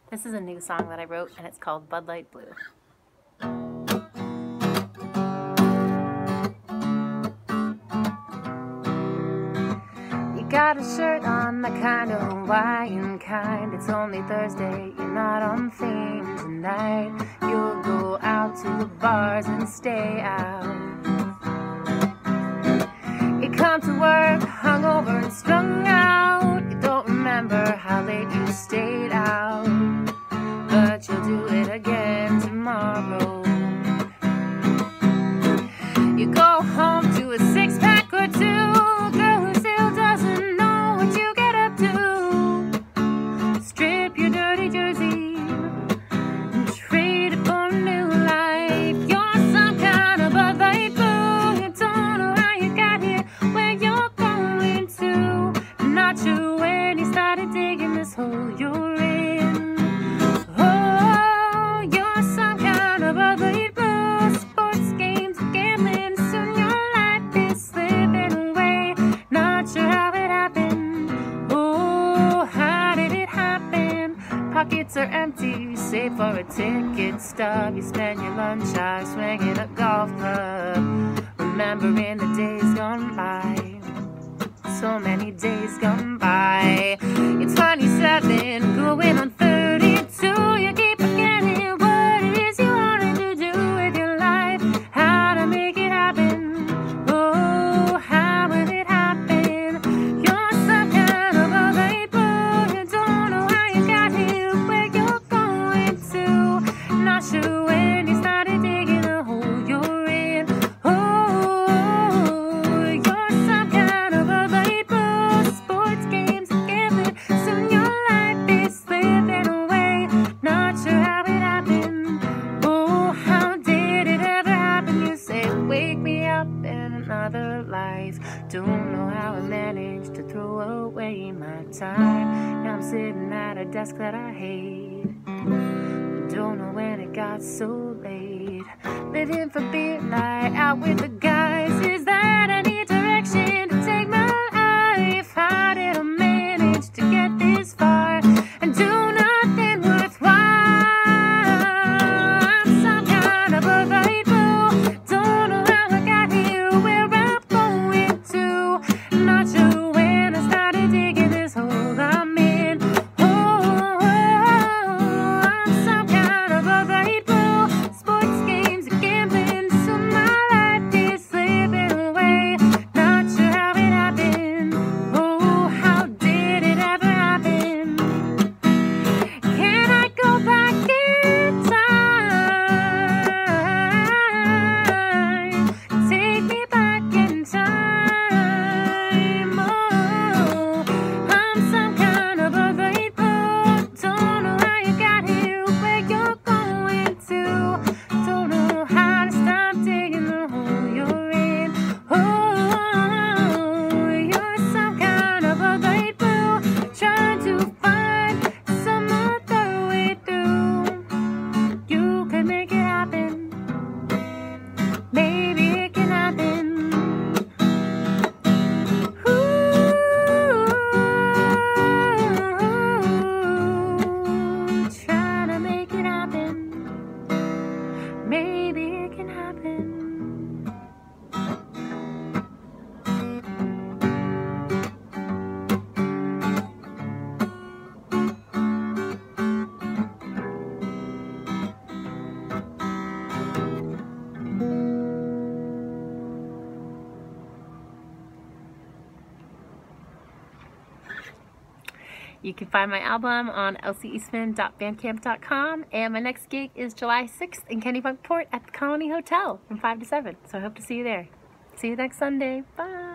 This is a new song that I wrote, and it's called Bud Light Blue. You got a shirt on, the kind of Hawaiian kind. It's only Thursday, you're not on theme tonight. You'll go out to the bars and stay out. You come to work hungover and strung out. You don't remember how late you stayed out, but you'll do it again tomorrow. You go home to a six-pack or two. Girl who still doesn't know what you get up to. Strip your dirty jersey and trade it for a new life. You're some kind of Bud Light Blue. You don't know how you got here, where you're going to. Not sure when you started digging this hole you're in. Oh, you're some kind of Bud Light Blue. Sports games, gambling, soon your life is slipping away. Not sure how it happened. Oh, how did it happen? Pockets are empty, save for a ticket stub. You spend your lunch hour swinging a golf club, remembering the days gone by. So many days gone by. You're 27, going on 32. You keep forgetting what it is you wanted to do with your life. How to make it happen. Oh, how will it happen? You're some kind of a Light Blue. You don't know how you got here, where you're going to. Not sure when you started digging the hole you're in. Oh, you're some kind of a Light Blue. Sports games and gambling, soon your life is slipping away. Not sure how it happened. Oh, how did it ever happen? You say, wake me up in another life. Don't know how I managed to throw away my time. Now I'm sitting at a desk that I hate. Don't know when it got so late. Living for beer night out with the guys. Is that any direction to take my life? How did I manage to get this far and do nothing worthwhile? I'm some kind of a Light Blue. Don't know how I got here, where I'm going to. Not sure when I started digging this hole I'm in. Oh, I'm some kind of a Light Blue. Sports games and gambling, soon my life is slipping away. Not sure how it happened. Oh, how did it ever happen? Can I go back in time? Take me back in time. Oh, I'm some kind of a Light Blue. Don't know how you got here, where you're going to. Don't know how to stop digging the hole you're in. Oh, you're some kind of a Light Blue. Trying to find some other way through. You can make it happen. Maybe it can happen. Ooh, trying to make it happen. Maybe it can happen. You can find my album on elsieeastman.bandcamp.com, and my next gig is July 6th in Kennebunkport at the Colony Hotel from 5 to 7. So I hope to see you there. See you next Sunday. Bye.